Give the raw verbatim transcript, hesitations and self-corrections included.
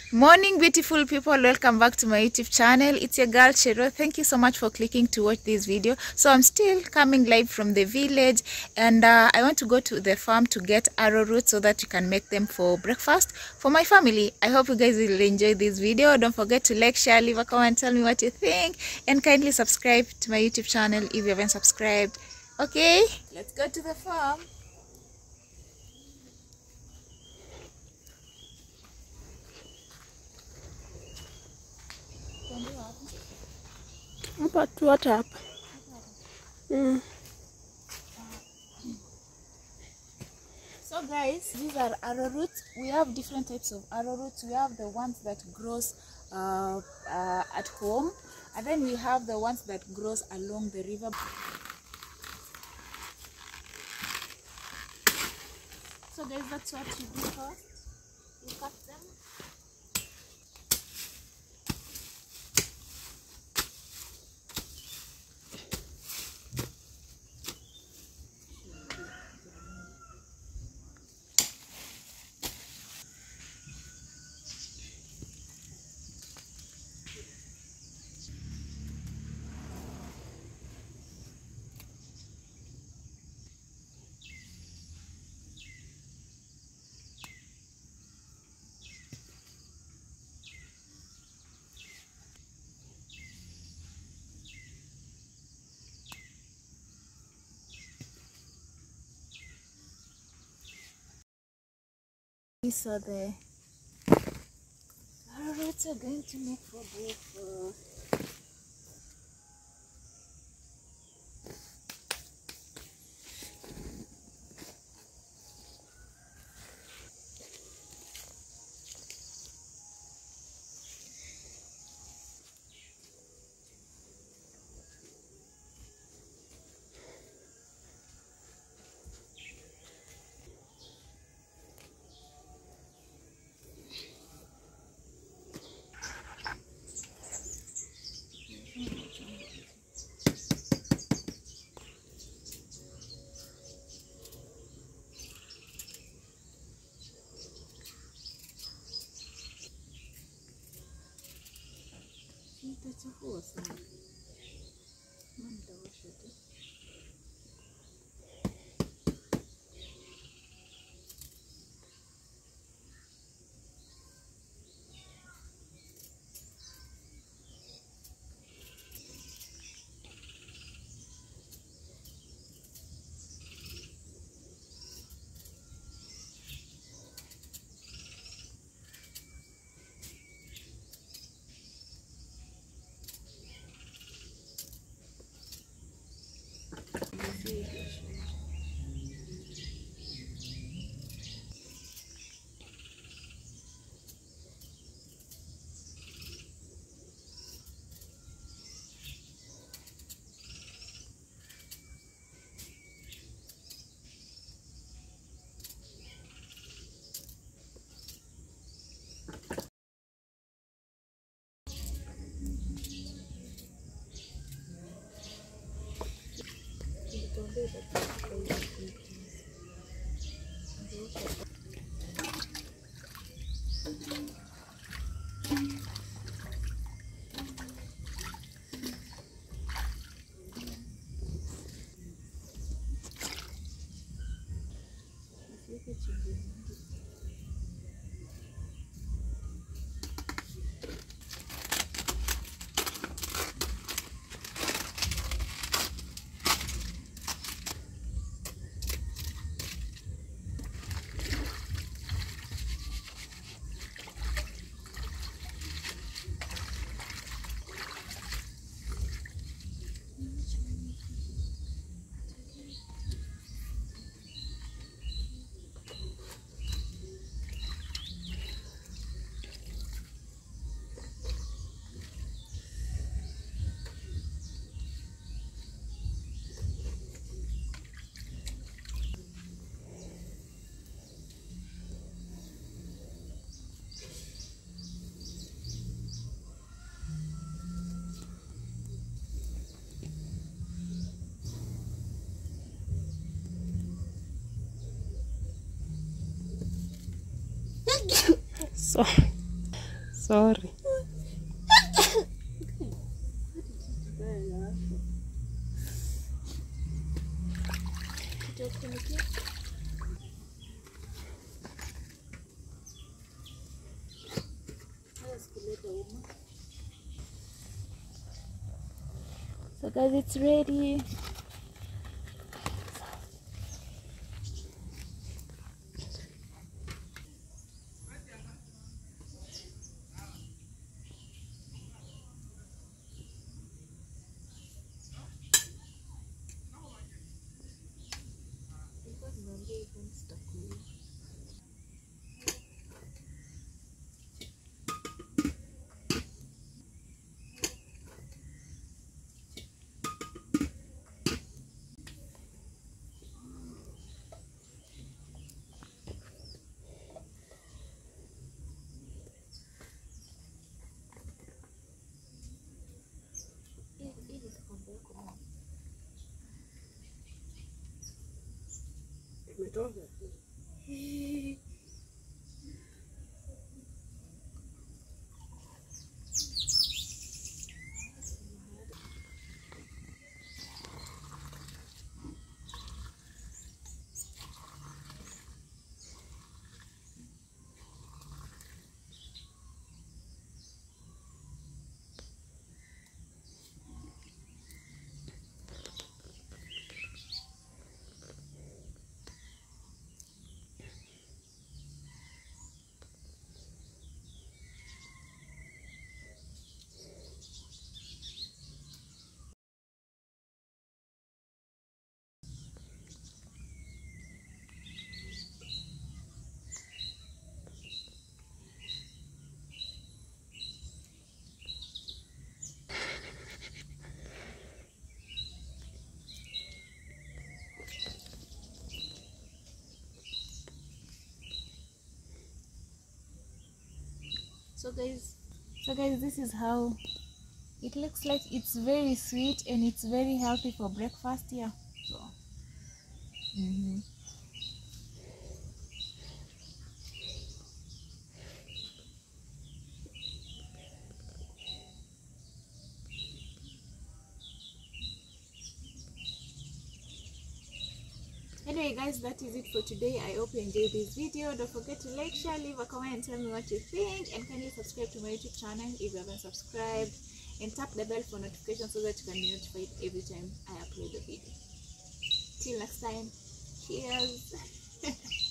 Morning, beautiful people. Welcome back to my YouTube channel. It's your girl Cheroh. Thank you so much for clicking to watch this video. So I'm still coming live from the village, and uh, I want to go to the farm to get arrowroot so that you can make them for breakfast for my family. I hope you guys will enjoy this video. Don't forget to like, share, leave a comment, tell me what you think, and kindly subscribe to my YouTube channel if you haven't subscribed. Okay, let's go to the farm. But what up? Mm. So guys, these are arrowroots. We have different types of arrowroots. We have the ones that grows uh, uh, at home, and then we have the ones that grows along the river. So guys, that's what you do first. You cut them. These are the arrowroots are going to make for breakfast. That's a horse. So Sorry. So guys, it's ready. So guys, so guys, this is how it looks like. It's very sweet and it's very healthy for breakfast. Yeah. So. Mm-hmm. Anyway guys, that is it for today. I hope you enjoyed this video. Don't forget to like, share, leave a comment and tell me what you think, and kindly subscribe to my YouTube channel if you haven't subscribed, and tap the bell for notifications so that you can be notified every time I upload a video. Till next time, cheers.